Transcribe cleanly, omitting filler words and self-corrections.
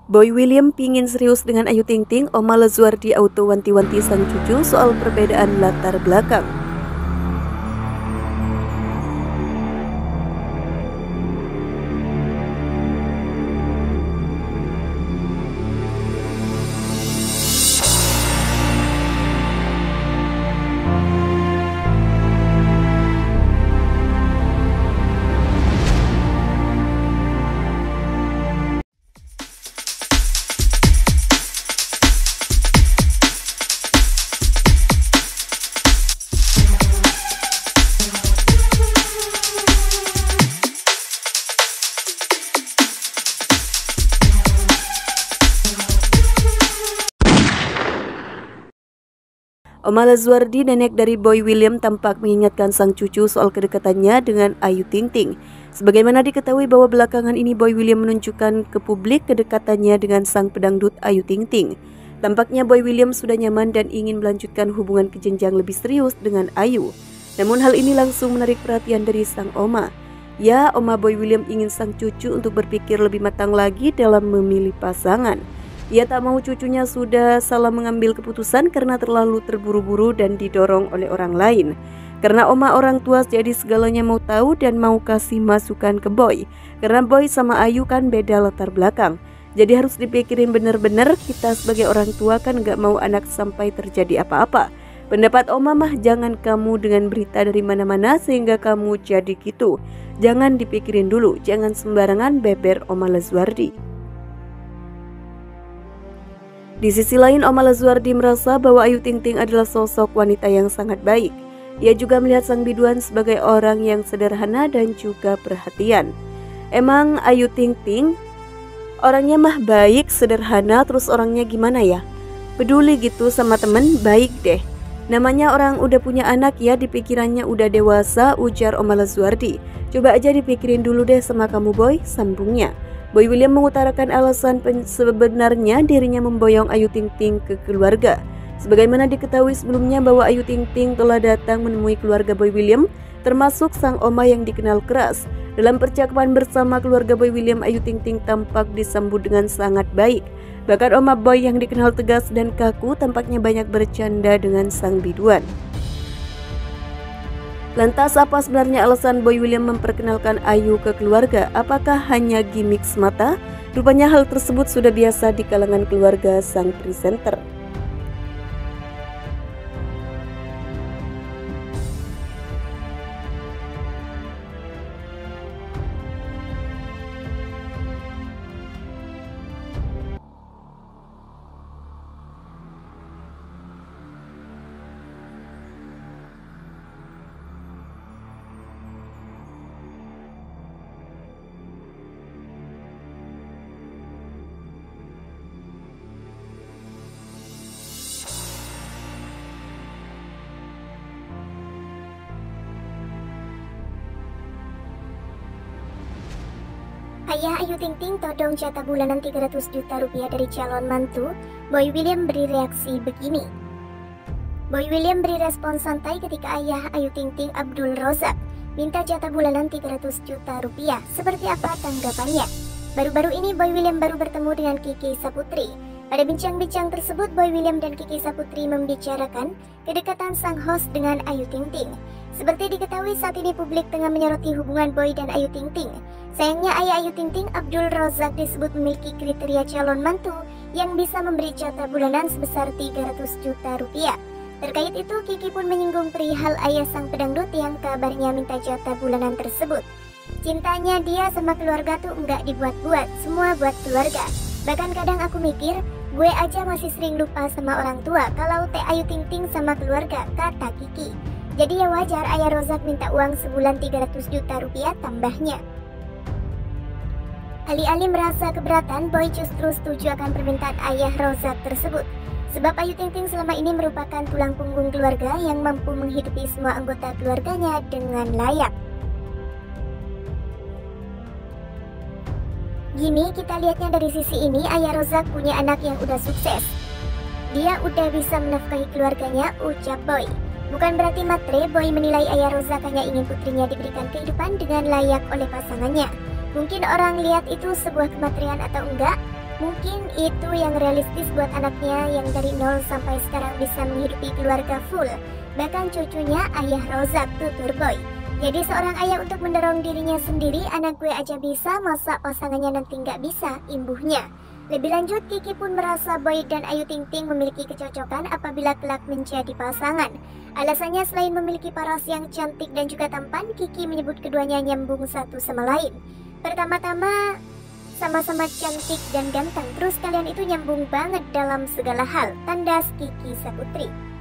Boy William pingin serius dengan Ayu Ting Ting, Oma Lazuardi auto wanti-wanti sang cucu soal perbedaan latar belakang. Oma Lazuardi, nenek dari Boy William, tampak mengingatkan sang cucu soal kedekatannya dengan Ayu Ting Ting. Sebagaimana diketahui bahwa belakangan ini Boy William menunjukkan ke publik kedekatannya dengan sang pedangdut Ayu Ting Ting. Tampaknya Boy William sudah nyaman dan ingin melanjutkan hubungan ke jenjang lebih serius dengan Ayu. Namun hal ini langsung menarik perhatian dari sang oma. Ya, Oma Boy William ingin sang cucu untuk berpikir lebih matang lagi dalam memilih pasangan. Ia tak mau cucunya sudah salah mengambil keputusan karena terlalu terburu-buru dan didorong oleh orang lain. Karena Oma orang tua, jadi segalanya mau tahu dan mau kasih masukan ke Boy. Karena Boy sama Ayu kan beda latar belakang. Jadi harus dipikirin bener-bener, kita sebagai orang tua kan gak mau anak sampai terjadi apa-apa. Pendapat Oma mah jangan kamu dengan berita dari mana-mana sehingga kamu jadi gitu. Jangan dipikirin dulu, jangan sembarangan, beber Oma Lazuardi. Di sisi lain, Oma Lazuardi merasa bahwa Ayu Ting Ting adalah sosok wanita yang sangat baik. Ia juga melihat sang biduan sebagai orang yang sederhana dan juga perhatian. Emang Ayu Ting Ting orangnya mah baik, sederhana, terus orangnya gimana ya? Peduli gitu sama temen, baik deh. Namanya orang udah punya anak ya, di pikirannya udah dewasa, ujar Oma Lazuardi. Coba aja dipikirin dulu deh sama kamu Boy, sambungnya. Boy William mengutarakan alasan sebenarnya dirinya memboyong Ayu Ting Ting ke keluarga. Sebagaimana diketahui sebelumnya bahwa Ayu Ting Ting telah datang menemui keluarga Boy William, termasuk sang oma yang dikenal keras. Dalam percakapan bersama keluarga Boy William, Ayu Ting Ting tampak disambut dengan sangat baik. Bahkan Oma Boy yang dikenal tegas dan kaku tampaknya banyak bercanda dengan sang biduan. Lantas apa sebenarnya alasan Boy William memperkenalkan Ayu ke keluarga? Apakah hanya gimmick semata? Rupanya hal tersebut sudah biasa di kalangan keluarga sang presenter. Ayah Ayu Ting Ting todong jatah bulanan 300 juta rupiah dari calon mantu. Boy William beri reaksi begini. Boy William beri respon santai ketika ayah Ayu Ting Ting, Abdul Rozak, minta jatah bulanan 300 juta rupiah. Seperti apa tanggapannya? Baru-baru ini Boy William baru bertemu dengan Kiki Saputri. Pada bincang-bincang tersebut, Boy William dan Kiki Saputri membicarakan kedekatan sang host dengan Ayu Ting Ting. Seperti diketahui saat ini publik tengah menyoroti hubungan Boy dan Ayu Ting Ting. Sayangnya ayah Ayu Ting Ting, Abdul Rozak, disebut memiliki kriteria calon mantu yang bisa memberi jatah bulanan sebesar 300 juta rupiah. Terkait itu, Kiki pun menyinggung perihal ayah sang pedangdut yang kabarnya minta jatah bulanan tersebut. Cintanya dia sama keluarga tuh enggak dibuat-buat, semua buat keluarga. Bahkan kadang aku mikir, gue aja masih sering lupa sama orang tua kalau Teh Ayu Ting Ting sama keluarga, kata Kiki. Jadi ya wajar ayah Rozak minta uang sebulan 300 juta rupiah tambahnya. Alih-alih merasa keberatan, Boy justru setuju akan permintaan ayah Rozak tersebut. Sebab Ayu Ting Ting selama ini merupakan tulang punggung keluarga yang mampu menghidupi semua anggota keluarganya dengan layak. Gini, kita lihatnya dari sisi ini, ayah Rozak punya anak yang udah sukses. Dia udah bisa menafkahi keluarganya, ucap Boy. Bukan berarti matre, Boy menilai ayah Rozak hanya ingin putrinya diberikan kehidupan dengan layak oleh pasangannya. Mungkin orang lihat itu sebuah kematrian atau enggak, Mungkin itu yang realistis buat anaknya yang dari nol sampai sekarang bisa menghidupi keluarga full. Bahkan cucunya ayah Rozak tutur Boy. Jadi seorang ayah untuk mendorong dirinya sendiri, anak gue aja bisa, masa pasangannya nanti nggak bisa, imbuhnya. Lebih lanjut, Kiki pun merasa Boy dan Ayu Ting Ting memiliki kecocokan apabila kelak menjadi pasangan. Alasannya selain memiliki paras yang cantik dan juga tampan, Kiki menyebut keduanya nyambung satu sama lain. Pertama-tama, sama-sama cantik dan ganteng, terus kalian itu nyambung banget dalam segala hal, tandas Kiki Saputri.